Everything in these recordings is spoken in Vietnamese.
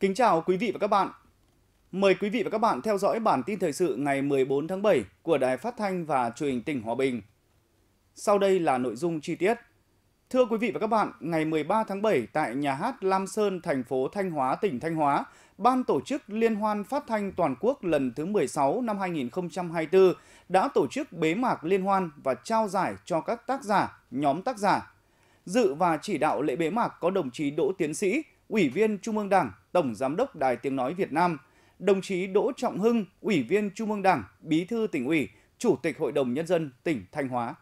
Kính chào quý vị và các bạn. Mời quý vị và các bạn theo dõi bản tin thời sự ngày 14 tháng 7 của Đài Phát thanh và Truyền hình tỉnh Hòa Bình. Sau đây là nội dung chi tiết. Thưa quý vị và các bạn, ngày 13 tháng 7 tại Nhà hát Lam Sơn, thành phố Thanh Hóa, tỉnh Thanh Hóa, Ban tổ chức Liên hoan Phát thanh Toàn quốc lần thứ 16 năm 2024 đã tổ chức bế mạc liên hoan và trao giải cho các tác giả, nhóm tác giả. Dự và chỉ đạo lễ bế mạc có đồng chí Đỗ Tiến Sĩ, Ủy viên Trung ương Đảng, Tổng Giám đốc Đài Tiếng Nói Việt Nam, đồng chí Đỗ Trọng Hưng, Ủy viên Trung ương Đảng, Bí thư Tỉnh ủy, Chủ tịch Hội đồng Nhân dân tỉnh Thanh Hóa.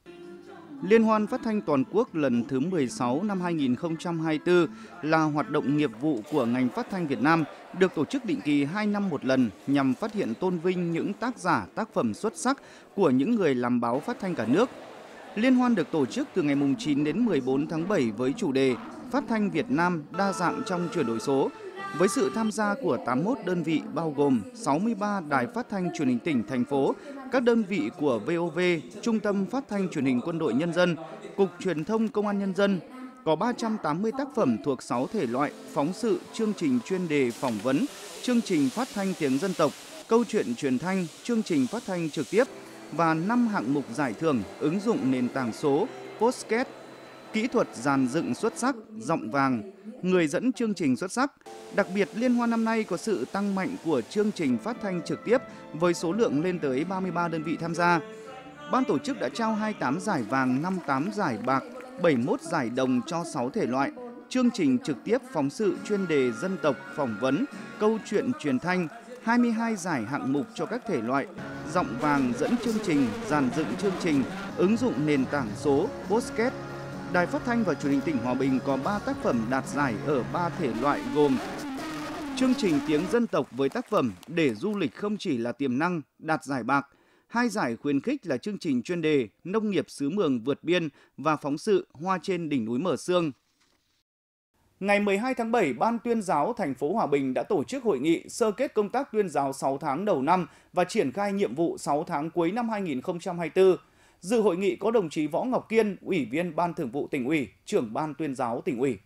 Liên hoan phát thanh toàn quốc lần thứ 16 năm 2024 là hoạt động nghiệp vụ của ngành phát thanh Việt Nam, được tổ chức định kỳ 2 năm một lần nhằm phát hiện tôn vinh những tác giả, tác phẩm xuất sắc của những người làm báo phát thanh cả nước. Liên hoan được tổ chức từ ngày 9 đến 14 tháng 7 với chủ đề Phát thanh Việt Nam đa dạng trong chuyển đổi số, với sự tham gia của 81 đơn vị bao gồm 63 đài phát thanh truyền hình tỉnh, thành phố, các đơn vị của VOV, Trung tâm Phát thanh Truyền hình Quân đội Nhân dân, Cục Truyền thông Công an Nhân dân. Có 380 tác phẩm thuộc 6 thể loại: phóng sự, chương trình chuyên đề phỏng vấn, chương trình phát thanh tiếng dân tộc, câu chuyện truyền thanh, chương trình phát thanh trực tiếp và 5 hạng mục giải thưởng: ứng dụng nền tảng số, podcast, kỹ thuật dàn dựng xuất sắc, giọng vàng, người dẫn chương trình xuất sắc. Đặc biệt, liên hoan năm nay có sự tăng mạnh của chương trình phát thanh trực tiếp với số lượng lên tới 33 đơn vị tham gia. Ban tổ chức đã trao 28 giải vàng, 58 giải bạc, 71 giải đồng cho 6 thể loại: chương trình trực tiếp, phóng sự, chuyên đề dân tộc, phỏng vấn, câu chuyện truyền thanh, 22 giải hạng mục cho các thể loại: giọng vàng, dẫn chương trình, dàn dựng chương trình, ứng dụng nền tảng số, podcast. Đài Phát thanh và Truyền hình tỉnh Hòa Bình có 3 tác phẩm đạt giải ở 3 thể loại gồm chương trình tiếng dân tộc với tác phẩm Để du lịch không chỉ là tiềm năng, đạt giải bạc, 2 giải khuyến khích là chương trình chuyên đề Nông nghiệp xứ Mường vượt biên và phóng sự Hoa trên đỉnh núi Mờ Sương. Ngày 12 tháng 7, Ban Tuyên giáo thành phố Hòa Bình đã tổ chức hội nghị sơ kết công tác tuyên giáo 6 tháng đầu năm và triển khai nhiệm vụ 6 tháng cuối năm 2024. Dự hội nghị có đồng chí Võ Ngọc Kiên, Ủy viên Ban Thường vụ Tỉnh ủy, Trưởng Ban Tuyên giáo Tỉnh ủy.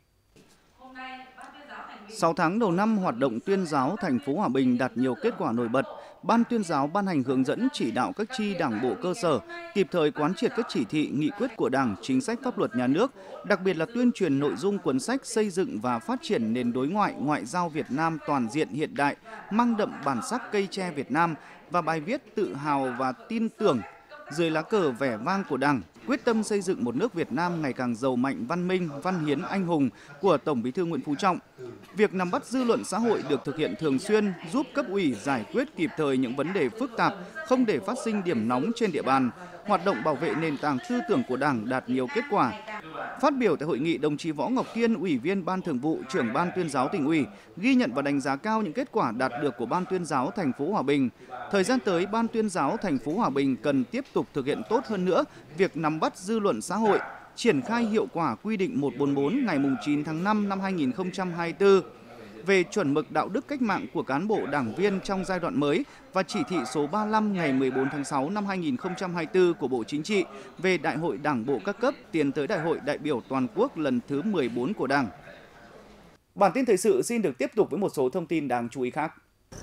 6 tháng đầu năm, hoạt động tuyên giáo thành phố Hòa Bình đạt nhiều kết quả nổi bật. Ban Tuyên giáo ban hành hướng dẫn chỉ đạo các chi đảng bộ cơ sở, kịp thời quán triệt các chỉ thị, nghị quyết của Đảng, chính sách pháp luật nhà nước, đặc biệt là tuyên truyền nội dung cuốn sách xây dựng và phát triển nền đối ngoại, ngoại giao Việt Nam toàn diện hiện đại, mang đậm bản sắc cây tre Việt Nam và bài viết tự hào và tin tưởng dưới lá cờ vẻ vang của Đảng, quyết tâm xây dựng một nước Việt Nam ngày càng giàu mạnh, văn minh, văn hiến, anh hùng của Tổng Bí thư Nguyễn Phú Trọng. Việc nắm bắt dư luận xã hội được thực hiện thường xuyên, giúp cấp ủy giải quyết kịp thời những vấn đề phức tạp, không để phát sinh điểm nóng trên địa bàn. Hoạt động bảo vệ nền tảng tư tưởng của Đảng đạt nhiều kết quả. Phát biểu tại hội nghị, đồng chí Võ Ngọc Kiên, Ủy viên Ban Thường vụ, Trưởng Ban Tuyên giáo Tỉnh ủy, ghi nhận và đánh giá cao những kết quả đạt được của Ban Tuyên giáo thành phố Hòa Bình. Thời gian tới, Ban Tuyên giáo thành phố Hòa Bình cần tiếp tục thực hiện tốt hơn nữa việc nắm bắt dư luận xã hội, triển khai hiệu quả quy định 144 ngày 9 tháng 5 năm 2024 về chuẩn mực đạo đức cách mạng của cán bộ đảng viên trong giai đoạn mới và chỉ thị số 35 ngày 14 tháng 6 năm 2024 của Bộ Chính trị về Đại hội Đảng bộ các cấp tiến tới Đại hội đại biểu toàn quốc lần thứ 14 của Đảng. Bản tin thời sự xin được tiếp tục với một số thông tin đáng chú ý khác.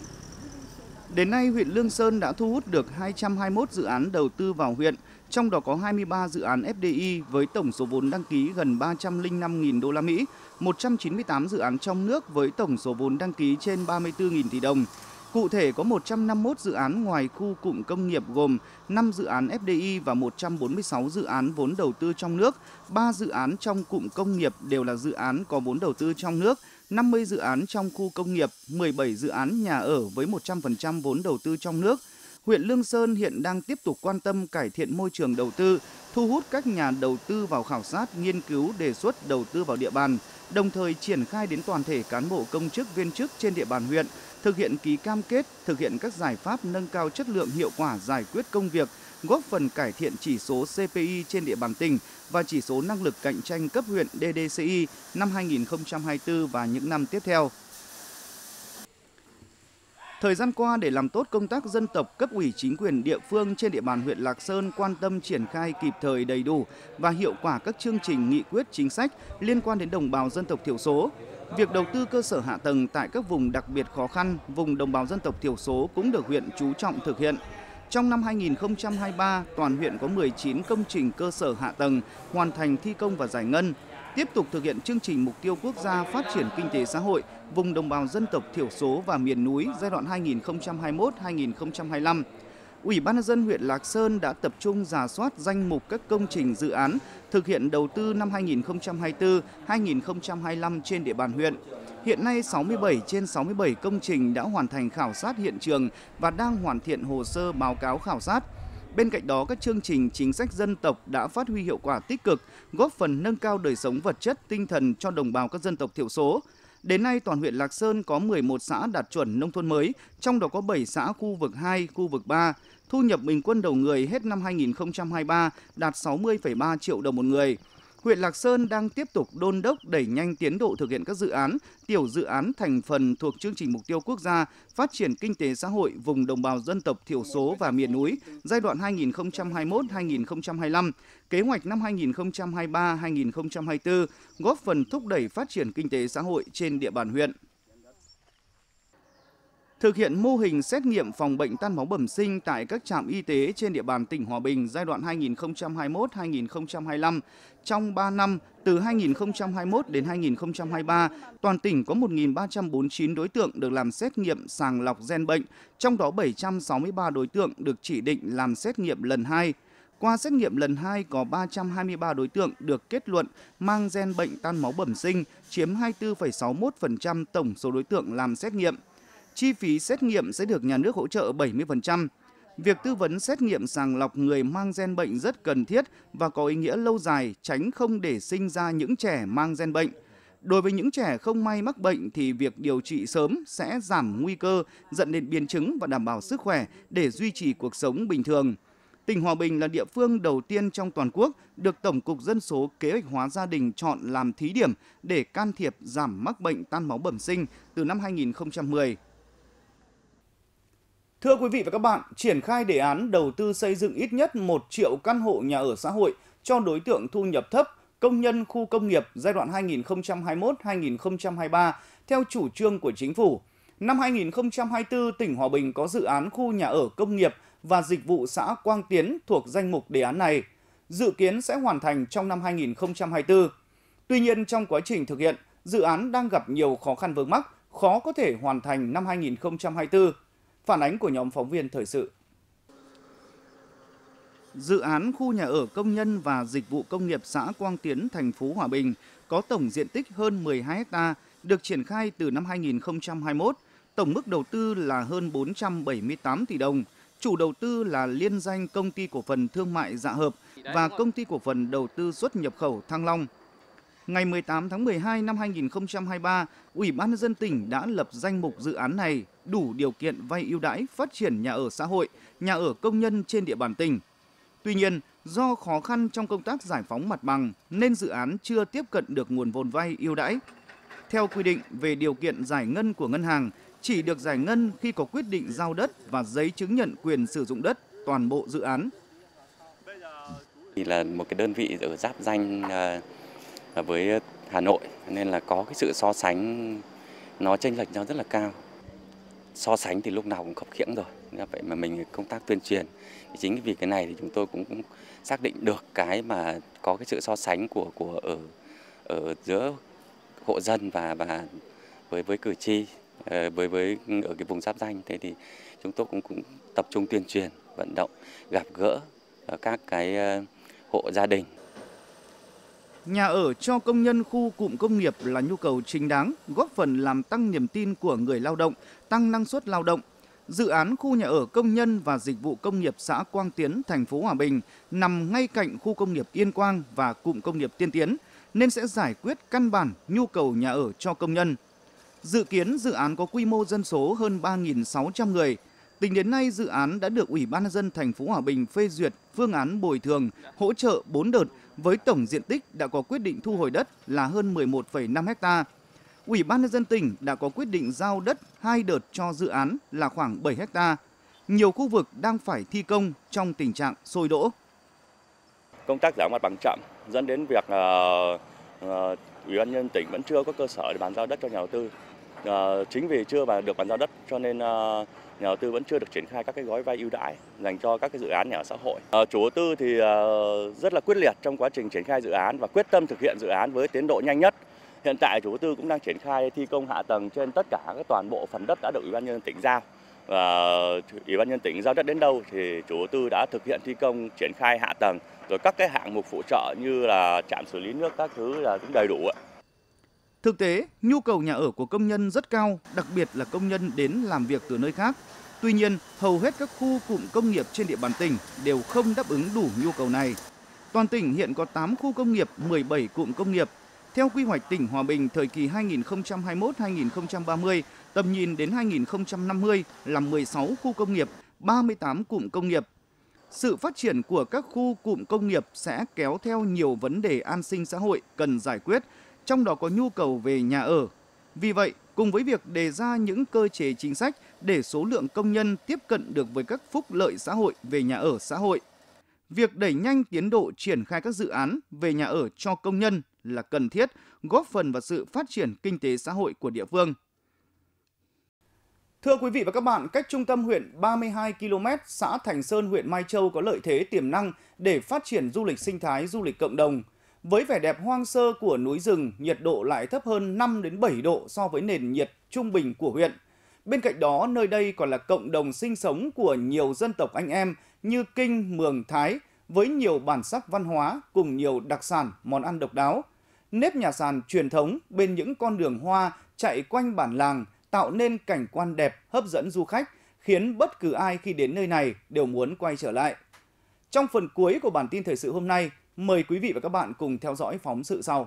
Đến nay, huyện Lương Sơn đã thu hút được 221 dự án đầu tư vào huyện, trong đó có 23 dự án FDI với tổng số vốn đăng ký gần 305.000 đô la Mỹ, 198 dự án trong nước với tổng số vốn đăng ký trên 34.000 tỷ đồng. Cụ thể có 151 dự án ngoài khu cụm công nghiệp gồm 5 dự án FDI và 146 dự án vốn đầu tư trong nước, 3 dự án trong cụm công nghiệp đều là dự án có vốn đầu tư trong nước, 50 dự án trong khu công nghiệp, 17 dự án nhà ở với 100% vốn đầu tư trong nước. Huyện Lương Sơn hiện đang tiếp tục quan tâm cải thiện môi trường đầu tư, thu hút các nhà đầu tư vào khảo sát, nghiên cứu, đề xuất đầu tư vào địa bàn, đồng thời triển khai đến toàn thể cán bộ công chức viên chức trên địa bàn huyện, thực hiện ký cam kết, thực hiện các giải pháp nâng cao chất lượng hiệu quả giải quyết công việc, góp phần cải thiện chỉ số CPI trên địa bàn tỉnh và chỉ số năng lực cạnh tranh cấp huyện DDCI năm 2024 và những năm tiếp theo. Thời gian qua, để làm tốt công tác dân tộc, cấp ủy chính quyền địa phương trên địa bàn huyện Lạc Sơn quan tâm triển khai kịp thời, đầy đủ và hiệu quả các chương trình, nghị quyết, chính sách liên quan đến đồng bào dân tộc thiểu số. Việc đầu tư cơ sở hạ tầng tại các vùng đặc biệt khó khăn, vùng đồng bào dân tộc thiểu số cũng được huyện chú trọng thực hiện. Trong năm 2023, toàn huyện có 19 công trình cơ sở hạ tầng hoàn thành thi công và giải ngân. Tiếp tục thực hiện chương trình mục tiêu quốc gia phát triển kinh tế xã hội vùng đồng bào dân tộc thiểu số và miền núi giai đoạn 2021-2025. Ủy ban nhân dân huyện Lạc Sơn đã tập trung rà soát danh mục các công trình dự án thực hiện đầu tư năm 2024-2025 trên địa bàn huyện. Hiện nay 67 trên 67 công trình đã hoàn thành khảo sát hiện trường và đang hoàn thiện hồ sơ báo cáo khảo sát. Bên cạnh đó, các chương trình chính sách dân tộc đã phát huy hiệu quả tích cực, góp phần nâng cao đời sống vật chất, tinh thần cho đồng bào các dân tộc thiểu số. Đến nay, toàn huyện Lạc Sơn có 11 xã đạt chuẩn nông thôn mới, trong đó có 7 xã khu vực 2, khu vực 3. Thu nhập bình quân đầu người hết năm 2023 đạt 60,3 triệu đồng một người. Huyện Lạc Sơn đang tiếp tục đôn đốc đẩy nhanh tiến độ thực hiện các dự án, tiểu dự án thành phần thuộc chương trình mục tiêu quốc gia phát triển kinh tế xã hội vùng đồng bào dân tộc thiểu số và miền núi giai đoạn 2021-2025, kế hoạch năm 2023-2024, góp phần thúc đẩy phát triển kinh tế xã hội trên địa bàn huyện. Thực hiện mô hình xét nghiệm phòng bệnh tan máu bẩm sinh tại các trạm y tế trên địa bàn tỉnh Hòa Bình giai đoạn 2021-2025. Trong 3 năm, từ 2021 đến 2023, toàn tỉnh có 1.349 đối tượng được làm xét nghiệm sàng lọc gen bệnh, trong đó 763 đối tượng được chỉ định làm xét nghiệm lần 2. Qua xét nghiệm lần 2 có 323 đối tượng được kết luận mang gen bệnh tan máu bẩm sinh, chiếm 24,61% tổng số đối tượng làm xét nghiệm. Chi phí xét nghiệm sẽ được nhà nước hỗ trợ 70%. Việc tư vấn xét nghiệm sàng lọc người mang gen bệnh rất cần thiết và có ý nghĩa lâu dài, tránh không để sinh ra những trẻ mang gen bệnh. Đối với những trẻ không may mắc bệnh thì việc điều trị sớm sẽ giảm nguy cơ dẫn đến biến chứng và đảm bảo sức khỏe để duy trì cuộc sống bình thường. Tỉnh Hòa Bình là địa phương đầu tiên trong toàn quốc được Tổng cục Dân số Kế hoạch hóa gia đình chọn làm thí điểm để can thiệp giảm mắc bệnh tan máu bẩm sinh từ năm 2010. Thưa quý vị và các bạn, triển khai đề án đầu tư xây dựng ít nhất 1 triệu căn hộ nhà ở xã hội cho đối tượng thu nhập thấp, công nhân khu công nghiệp giai đoạn 2021-2023 theo chủ trương của Chính phủ. Năm 2024, tỉnh Hòa Bình có dự án khu nhà ở công nghiệp và dịch vụ xã Quang Tiến thuộc danh mục đề án này. Dự kiến sẽ hoàn thành trong năm 2024. Tuy nhiên, trong quá trình thực hiện, dự án đang gặp nhiều khó khăn vướng mắc, khó có thể hoàn thành năm 2024. Phản ánh của nhóm phóng viên thời sự. Dự án khu nhà ở công nhân và dịch vụ công nghiệp xã Quang Tiến, thành phố Hòa Bình có tổng diện tích hơn 12 ha, được triển khai từ năm 2021. Tổng mức đầu tư là hơn 478 tỷ đồng. Chủ đầu tư là liên danh Công ty Cổ phần Thương mại Dạ Hợp và Công ty Cổ phần Đầu tư xuất nhập khẩu Thăng Long. Ngày 18 tháng 12 năm 2023, Ủy ban nhân dân tỉnh đã lập danh mục dự án này đủ điều kiện vay ưu đãi phát triển nhà ở xã hội, nhà ở công nhân trên địa bàn tỉnh. Tuy nhiên, do khó khăn trong công tác giải phóng mặt bằng nên dự án chưa tiếp cận được nguồn vốn vay ưu đãi. Theo quy định về điều kiện giải ngân của ngân hàng, chỉ được giải ngân khi có quyết định giao đất và giấy chứng nhận quyền sử dụng đất toàn bộ dự án. Thì là một cái đơn vị ở giáp danh với Hà Nội nên là có cái sự so sánh nó chênh lệch nhau rất là cao. So sánh thì lúc nào cũng khập khiễng rồi. Vậy mà mình công tác tuyên truyền thì chính vì cái này thì chúng tôi cũng xác định được cái mà có cái sự so sánh của ở giữa hộ dân và với cử tri với ở cái vùng giáp danh. Thế thì chúng tôi cũng tập trung tuyên truyền, vận động, gặp gỡ các cái hộ gia đình. Nhà ở cho công nhân khu cụm công nghiệp là nhu cầu chính đáng, góp phần làm tăng niềm tin của người lao động, tăng năng suất lao động. Dự án khu nhà ở công nhân và dịch vụ công nghiệp xã Quang Tiến, thành phố Hòa Bình nằm ngay cạnh khu công nghiệp Yên Quang và cụm công nghiệp Tiên Tiến, nên sẽ giải quyết căn bản nhu cầu nhà ở cho công nhân. Dự kiến dự án có quy mô dân số hơn 3.600 người. Tính đến nay, dự án đã được Ủy ban nhân dân thành phố Hòa Bình phê duyệt phương án bồi thường, hỗ trợ 4 đợt với tổng diện tích đã có quyết định thu hồi đất là hơn 11,5 ha. Ủy ban nhân dân tỉnh đã có quyết định giao đất 2 đợt cho dự án là khoảng 7 ha. Nhiều khu vực đang phải thi công trong tình trạng sôi đỗ. Công tác giải mặt bằng chậm dẫn đến việc Ủy ban nhân dân tỉnh vẫn chưa có cơ sở để bàn giao đất cho nhà đầu tư. Chính vì chưa được bàn giao đất cho nên nhà đầu tư vẫn chưa được triển khai các cái gói vay ưu đãi dành cho các cái dự án nhà ở xã hội. Chủ đầu tư thì rất là quyết liệt trong quá trình triển khai dự án và quyết tâm thực hiện dự án với tiến độ nhanh nhất. Hiện tại chủ đầu tư cũng đang triển khai thi công hạ tầng trên tất cả các toàn bộ phần đất đã được Ủy ban nhân dân tỉnh giao. Và Ủy ban nhân dân tỉnh giao đất đến đâu thì chủ đầu tư đã thực hiện thi công triển khai hạ tầng, rồi các cái hạng mục phụ trợ như là trạm xử lý nước các thứ là cũng đầy đủ ạ. Thực tế, nhu cầu nhà ở của công nhân rất cao, đặc biệt là công nhân đến làm việc từ nơi khác. Tuy nhiên, hầu hết các khu cụm công nghiệp trên địa bàn tỉnh đều không đáp ứng đủ nhu cầu này. Toàn tỉnh hiện có 8 khu công nghiệp, 17 cụm công nghiệp. Theo quy hoạch tỉnh Hòa Bình thời kỳ 2021-2030, tầm nhìn đến 2050 là 16 khu công nghiệp, 38 cụm công nghiệp. Sự phát triển của các khu cụm công nghiệp sẽ kéo theo nhiều vấn đề an sinh xã hội cần giải quyết, trong đó có nhu cầu về nhà ở. Vì vậy, cùng với việc đề ra những cơ chế chính sách để số lượng công nhân tiếp cận được với các phúc lợi xã hội về nhà ở xã hội, việc đẩy nhanh tiến độ triển khai các dự án về nhà ở cho công nhân là cần thiết, góp phần vào sự phát triển kinh tế xã hội của địa phương. Thưa quý vị và các bạn, cách trung tâm huyện 32 km, xã Thành Sơn, huyện Mai Châu có lợi thế tiềm năng để phát triển du lịch sinh thái, du lịch cộng đồng. Với vẻ đẹp hoang sơ của núi rừng, nhiệt độ lại thấp hơn 5 đến 7 độ so với nền nhiệt trung bình của huyện. Bên cạnh đó, nơi đây còn là cộng đồng sinh sống của nhiều dân tộc anh em như Kinh, Mường, Thái, với nhiều bản sắc văn hóa cùng nhiều đặc sản, món ăn độc đáo. Nếp nhà sàn truyền thống bên những con đường hoa chạy quanh bản làng tạo nên cảnh quan đẹp hấp dẫn du khách, khiến bất cứ ai khi đến nơi này đều muốn quay trở lại. Trong phần cuối của bản tin thời sự hôm nay, mời quý vị và các bạn cùng theo dõi phóng sự sau.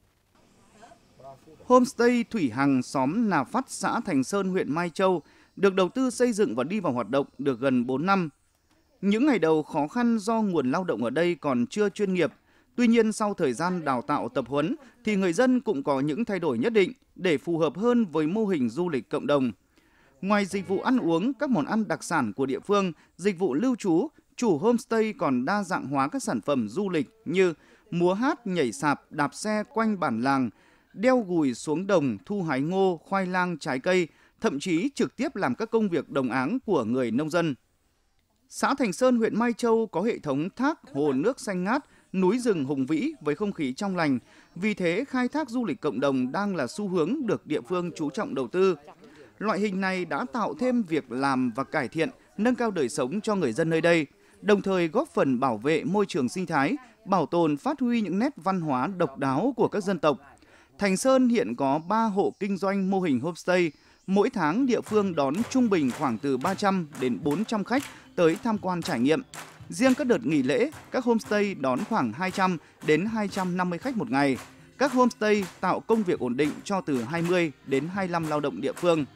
Homestay Thủy Hằng, xóm Nà Phát, xã Thành Sơn, huyện Mai Châu được đầu tư xây dựng và đi vào hoạt động được gần 4 năm. Những ngày đầu khó khăn do nguồn lao động ở đây còn chưa chuyên nghiệp. Tuy nhiên, sau thời gian đào tạo tập huấn thì người dân cũng có những thay đổi nhất định để phù hợp hơn với mô hình du lịch cộng đồng. Ngoài dịch vụ ăn uống, các món ăn đặc sản của địa phương, dịch vụ lưu trú, chủ homestay còn đa dạng hóa các sản phẩm du lịch như múa hát, nhảy sạp, đạp xe quanh bản làng, đeo gùi xuống đồng thu hái ngô, khoai lang, trái cây, thậm chí trực tiếp làm các công việc đồng áng của người nông dân. Xã Thành Sơn, huyện Mai Châu có hệ thống thác, hồ nước xanh ngát, núi rừng hùng vĩ với không khí trong lành. Vì thế, khai thác du lịch cộng đồng đang là xu hướng được địa phương chú trọng đầu tư. Loại hình này đã tạo thêm việc làm và cải thiện, nâng cao đời sống cho người dân nơi đây, đồng thời góp phần bảo vệ môi trường sinh thái, bảo tồn phát huy những nét văn hóa độc đáo của các dân tộc. Thành Sơn hiện có 3 hộ kinh doanh mô hình homestay. Mỗi tháng địa phương đón trung bình khoảng từ 300 đến 400 khách tới tham quan trải nghiệm. Riêng các đợt nghỉ lễ, các homestay đón khoảng 200 đến 250 khách một ngày. Các homestay tạo công việc ổn định cho từ 20 đến 25 lao động địa phương.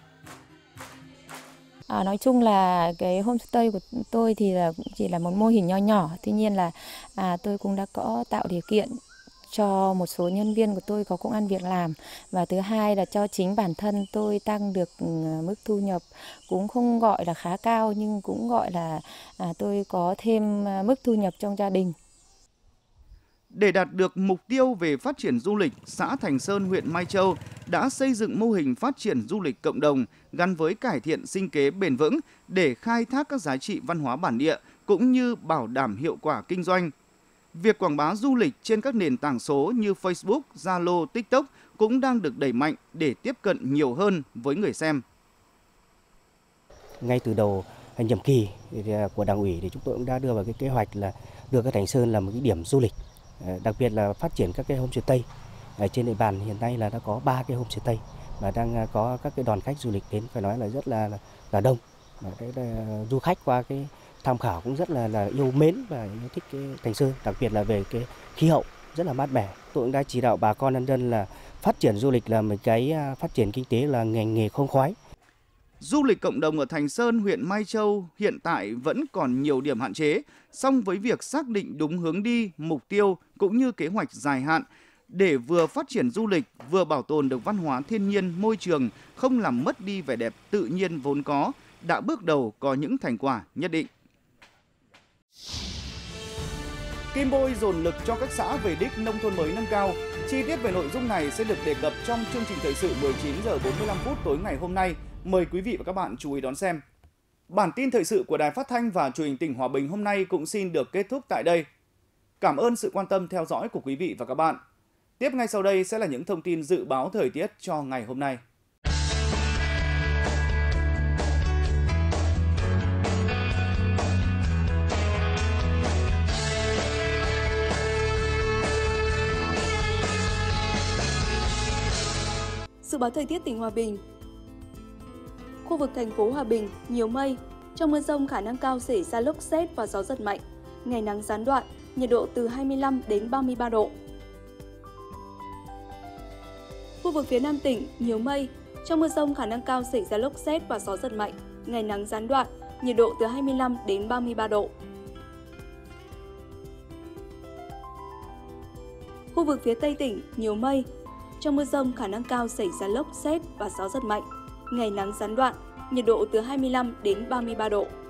Nói chung là cái homestay của tôi thì chỉ là một mô hình nho nhỏ. Tuy nhiên là tôi cũng đã có tạo điều kiện cho một số nhân viên của tôi có công ăn việc làm, và thứ hai là cho chính bản thân tôi tăng được mức thu nhập, cũng không gọi là khá cao nhưng cũng gọi là tôi có thêm mức thu nhập trong gia đình. Để đạt được mục tiêu về phát triển du lịch, xã Thành Sơn, huyện Mai Châu đã xây dựng mô hình phát triển du lịch cộng đồng gắn với cải thiện sinh kế bền vững để khai thác các giá trị văn hóa bản địa cũng như bảo đảm hiệu quả kinh doanh. Việc quảng bá du lịch trên các nền tảng số như Facebook, Zalo, TikTok cũng đang được đẩy mạnh để tiếp cận nhiều hơn với người xem. Ngay từ đầu nhiệm kỳ của Đảng ủy thì chúng tôi cũng đã đưa vào cái kế hoạch là đưa cái Thành Sơn là một cái điểm du lịch, đặc biệt là phát triển các cái homestay. Trên địa bàn hiện nay là đã có 3 cái homestay và đang có các cái đoàn khách du lịch đến, phải nói là rất là đông. Du khách qua cái tham khảo cũng rất là yêu mến và yêu thích cái Thành Sơn, đặc biệt là về cái khí hậu rất là mát mẻ. Tôi cũng đã chỉ đạo bà con nhân dân là phát triển du lịch là một cái phát triển kinh tế là ngành nghề không khói. Du lịch cộng đồng ở Thành Sơn, huyện Mai Châu hiện tại vẫn còn nhiều điểm hạn chế, song với việc xác định đúng hướng đi, mục tiêu cũng như kế hoạch dài hạn, để vừa phát triển du lịch, vừa bảo tồn được văn hóa thiên nhiên, môi trường, không làm mất đi vẻ đẹp tự nhiên vốn có, đã bước đầu có những thành quả nhất định. Kim Bôi dồn lực cho các xã về đích nông thôn mới nâng cao. Chi tiết về nội dung này sẽ được đề cập trong chương trình thời sự 19 giờ 45 phút tối ngày hôm nay. Mời quý vị và các bạn chú ý đón xem. Bản tin thời sự của Đài Phát thanh và Truyền hình tỉnh Hòa Bình hôm nay cũng xin được kết thúc tại đây. Cảm ơn sự quan tâm theo dõi của quý vị và các bạn. Tiếp ngay sau đây sẽ là những thông tin dự báo thời tiết cho ngày hôm nay. Dự báo thời tiết tỉnh Hòa Bình. Khu vực thành phố Hòa Bình nhiều mây, trong mưa dông khả năng cao xảy ra lốc sét và gió giật mạnh. Ngày nắng gián đoạn, nhiệt độ từ 25 đến 33 độ. Khu vực phía Nam tỉnh nhiều mây, trong mưa dông khả năng cao xảy ra lốc sét và gió giật mạnh. Ngày nắng gián đoạn, nhiệt độ từ 25 đến 33 độ. Khu vực phía Tây tỉnh nhiều mây, trong mưa dông khả năng cao xảy ra lốc sét và gió giật mạnh. Ngày nắng gián đoạn, nhiệt độ từ 25 đến 33 độ.